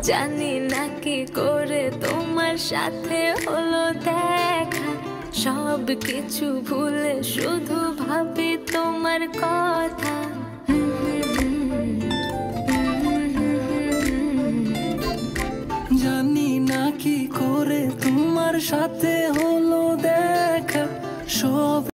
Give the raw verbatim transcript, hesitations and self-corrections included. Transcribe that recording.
জানি না কি করে তোমার সাথে হলো দেখা, সব কিছু ভুলে শুধু ভাবি তোমার কথা। জানি না কি করে তোমার সাথে হলো দেখা, সব